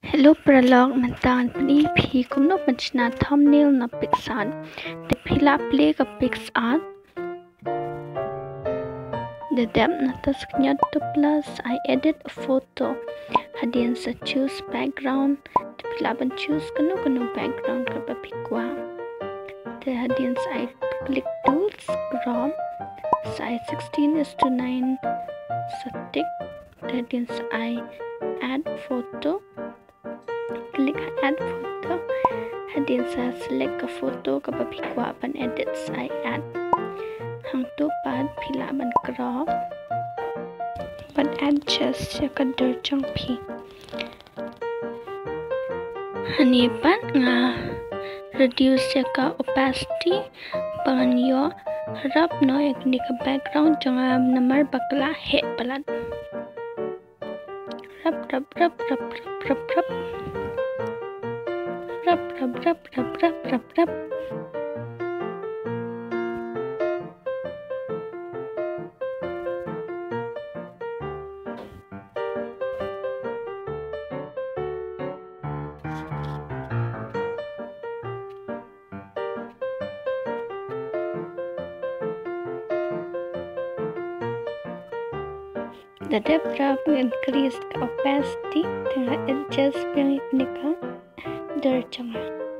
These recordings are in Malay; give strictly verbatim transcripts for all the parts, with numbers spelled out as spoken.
Hello paralok mentan pni phi kumno panchna thumbnail na pixart the phila play ka pixart the depth na tasknya to plus I edit a photo hadin sa choose background the phila ban choose kanu kanu background ka pa phikwa the hadin sa I click tools crop size sixteen is to nine static hadin sa I add photo click add photo hadin sa select a photo ka papikwa pan edit sa add hang tu pad phila ban crop pan adjust sa kadar jong phi hani pan nga reduce sa ka opacity pan yo rap no ek ni ka background janga number bakla he palat rap rap rap rap rap rap rap rap rap rap rap rap rap the depth of increased opacity dengan adjust pilih nika der changa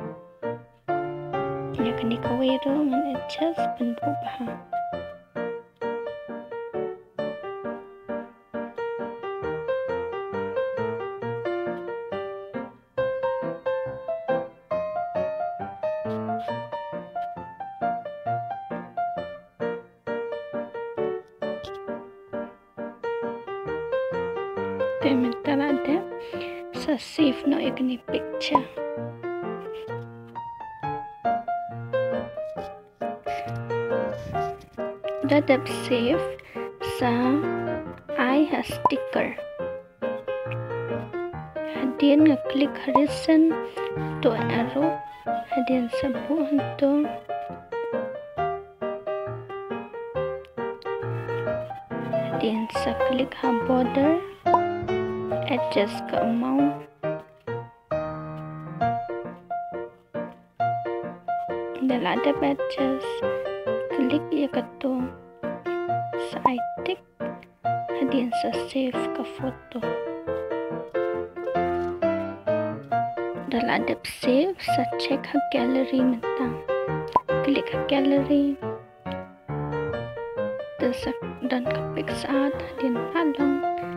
ya nika wero ngan adjust bentuk bahan Pemental ada sa save no ikni picture dadap save sa I has sticker hadin nga click horizon to arrow hadin sa buon to hadin sa click ha border adjust ka amount dala ada adjust klik ya kato sa I tick hadin sa save ka photo dala ada save sa check ha gallery mentang klik ha gallery sa dan ka pixart hadin halong